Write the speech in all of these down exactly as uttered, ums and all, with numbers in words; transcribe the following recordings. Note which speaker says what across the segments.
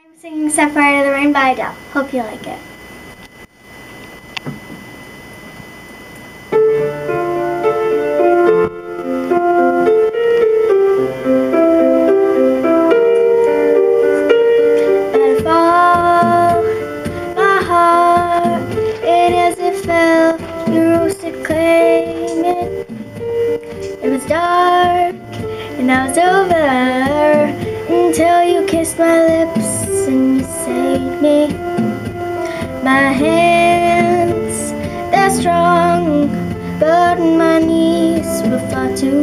Speaker 1: I'm singing Sapphire of the Rain by Adele. Hope you like it. Let it fall, my heart, it as it fell, you rose to claim it. It was dark, and I was over, until you kissed my lips and you saved me. My hands, they're strong, but my knees were far too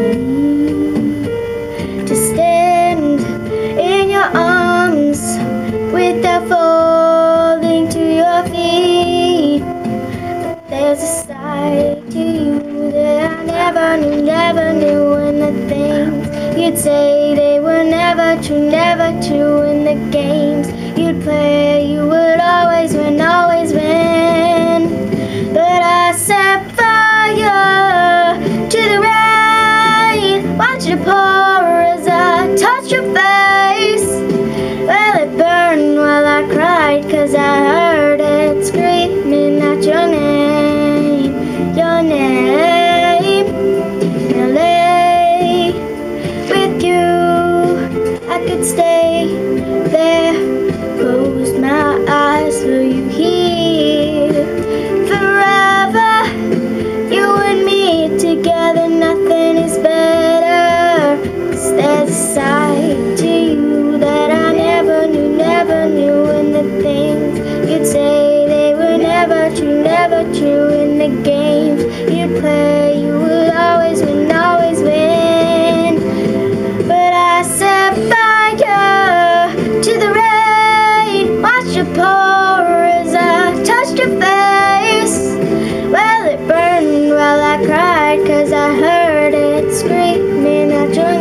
Speaker 1: weak to stand in your arms without falling to your feet. But there's a side to you that I never knew, never knew, and the things you'd say, they were never true, never true. In the games you'd play, you would always win, always win. But I set fire to the rain, watched it pour as I touched your face. Well, it burned while I cried, 'cause I heard it screaming out your name, your name. And I lay with you, I could stay there, close my eyes for you here forever. You and me together, nothing is better. 'Cause there's a side to you that I never knew, never knew. And the things you'd say, they were never true, never true. In the games you'd play, you would always win, always win. But I set fire to the rain, watched it pour as I touched your face. Well, it burned while I cried, 'cause I heard it screaming out your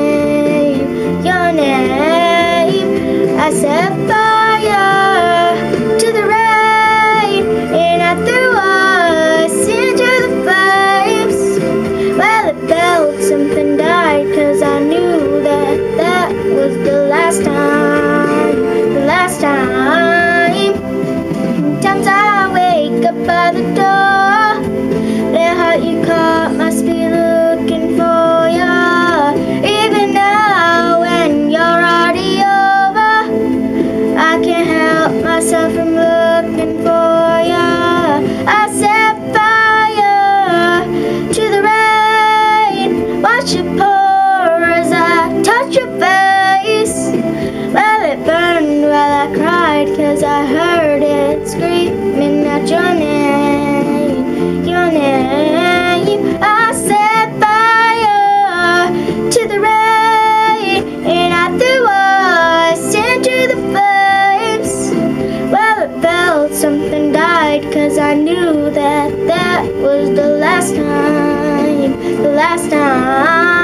Speaker 1: name, your name. I set fire to the rain, and I threw us into the flames. Well, it felt something died, 'cause I knew that that was the last time, the last time. Sometimes I wake up by the door, that heart you caught must be looking for ya. Even now when you're already over, I can't help myself from looking for ya. I set fire to the rain, watch it pour as I touch your face. Well, it burned while I cried, 'cause I heard it screaming out your name, your name. I set fire to the rain, and I threw us into the flames. Well, it felt something died, 'cause I knew that that was the last time, the last time.